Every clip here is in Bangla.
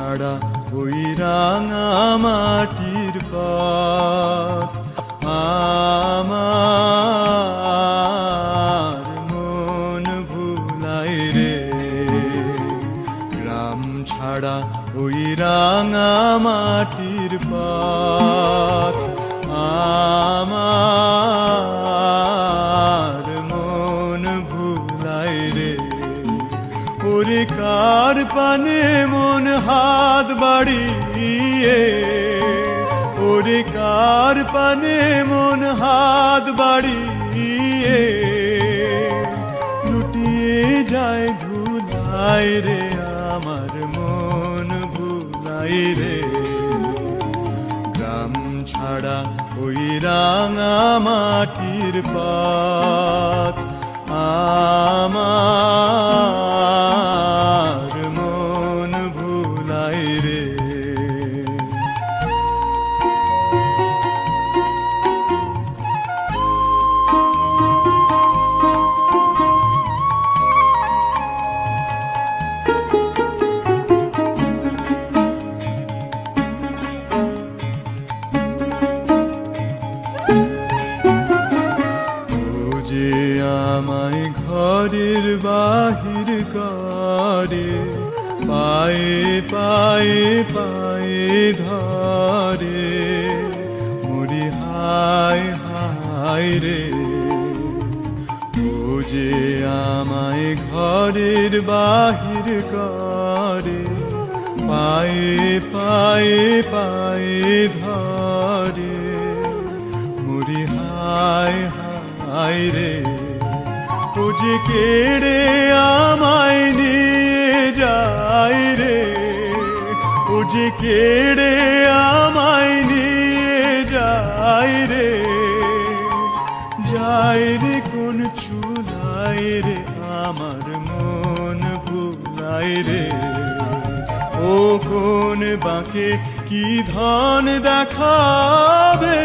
ছাড়া ওই রাঙা মাটির পথ আমার মন ভুলাই রে। গ্রাম ছাড়া ওই রাঙা মাটির পথ আমার মন ভুলাই রে। ওরে কার পানে মন হাত বাড়িয়ে, ওরে কার পানে মন হাত বাড়িয়ে লুটিয়ে যায় ধুলাই রে। আমার মন ভুলাই রে। গ্রাম ছাড়া ওই রাঙা মাটির পথ আমার মন ভুলাই রে। আমায় ঘরের বাহির করে, পায়ে পায়ে পায়ে ধরে মরি হায় হায় রে। ও যে আমায় ঘরের বাহির করে, পায়ে পায়ে পায়ে ধরে মরি হায় হায় রে। ও যে কেড়ে আমায় নিয়ে যায় রে, ও যে কেড়ে আমায় নিয়ে যায় রে। যায় রে কোন চুলাই রে, আমার মন ভুলাই রে। ও কোন বাঁকে কি ধন দেখাবে,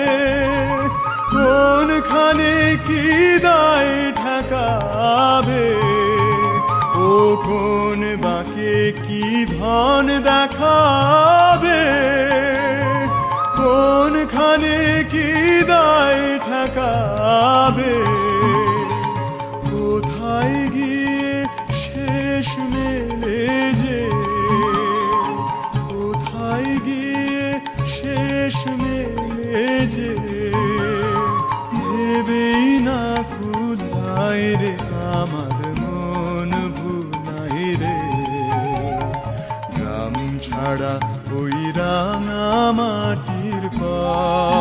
কোনখানে কি দায় ঠেকাবে। ও কোন বাঁকে কি ধন দেখাবে, কোনখানে কি দায় ঠেকাবে। কোথায় গিয়ে শেষ মেলে যে, কোথায় গিয়ে শেষ মেলে যে ভেবেই না কুলাই রে। আমার মন ভুলাই রে। গ্রাম ছাড়া ওই রাঙা মাটির পথ